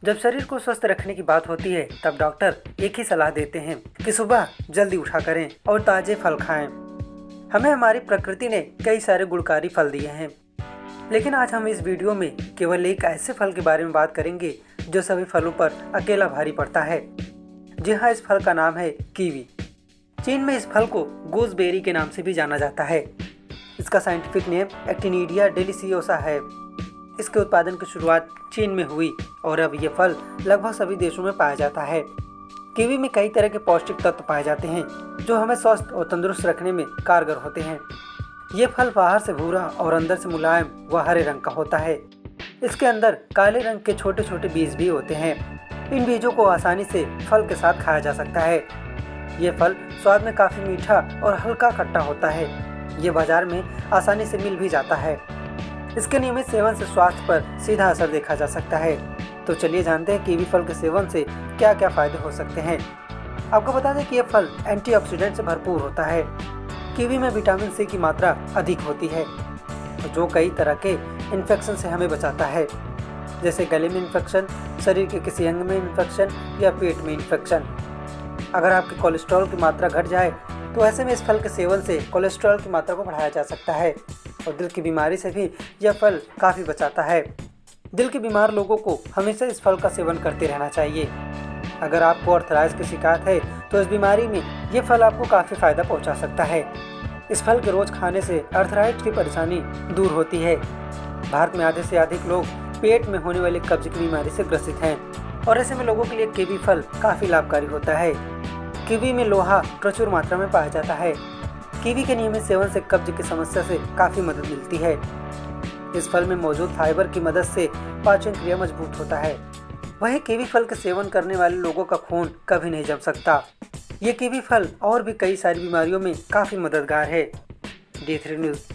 जब शरीर को स्वस्थ रखने की बात होती है तब डॉक्टर एक ही सलाह देते हैं कि सुबह जल्दी उठा करें और ताजे फल खाएं। हमें हमारी प्रकृति ने कई सारे गुणकारी फल दिए हैं, लेकिन आज हम इस वीडियो में केवल एक ऐसे फल के बारे में बात करेंगे जो सभी फलों पर अकेला भारी पड़ता है। जी हाँ, इस फल का नाम है कीवी। चीन में इस फल को गूसबेरी के नाम से भी जाना जाता है। इसका साइंटिफिक नेम एक्टिनिडिया डेलिसियोसा है। इसके उत्पादन की शुरुआत चीन में हुई और अब ये फल लगभग सभी देशों में पाया जाता है। कीवी में कई तरह के पौष्टिक तत्व पाए जाते हैं जो हमें स्वस्थ और तंदुरुस्त रखने में कारगर होते हैं। ये फल बाहर से भूरा और अंदर से मुलायम व हरे रंग का होता है। इसके अंदर काले रंग के छोटे छोटे बीज भी होते हैं। इन बीजों को आसानी से फल के साथ खाया जा सकता है। ये फल स्वाद में काफ़ी मीठा और हल्का खट्टा होता है। ये बाजार में आसानी से मिल भी जाता है। इसके नियमित सेवन से स्वास्थ्य पर सीधा असर देखा जा सकता है। तो चलिए जानते हैं कीवी फल के सेवन से क्या क्या फायदे हो सकते हैं। आपको बता दें कि यह फल एंटीऑक्सीडेंट से भरपूर होता है। कीवी में विटामिन सी की मात्रा अधिक होती है जो कई तरह के इन्फेक्शन से हमें बचाता है, जैसे गले में इन्फेक्शन, शरीर के किसी अंग में इन्फेक्शन या पेट में इन्फेक्शन। अगर आपकी कोलेस्ट्रॉल की मात्रा घट जाए तो ऐसे में इस फल के सेवन से कोलेस्ट्रॉल की मात्रा को बढ़ाया जा सकता है और दिल की बीमारी से भी यह फल काफ़ी बचाता है। दिल के बीमार लोगों को हमेशा इस फल का सेवन करते रहना चाहिए। अगर आपको अर्थराइटिस की शिकायत है तो इस बीमारी में ये फल आपको काफ़ी फायदा पहुंचा सकता है। इस फल के रोज खाने से अर्थराइटिस की परेशानी दूर होती है। भारत में आधे से अधिक लोग पेट में होने वाली कब्ज की बीमारी से ग्रसित हैं और ऐसे में लोगों के लिए कीवी फल काफ़ी लाभकारी होता है। कीवी में लोहा प्रचुर मात्रा में पाया जाता है। कीवी के नियमित सेवन से कब्ज की समस्या से काफ़ी मदद मिलती है। इस फल में मौजूद फाइबर की मदद से पाचन क्रिया मजबूत होता है। वहीं कीवी फल के सेवन करने वाले लोगों का खून कभी नहीं जम सकता। ये कीवी फल और भी कई सारी बीमारियों में काफ़ी मददगार है। D3 news.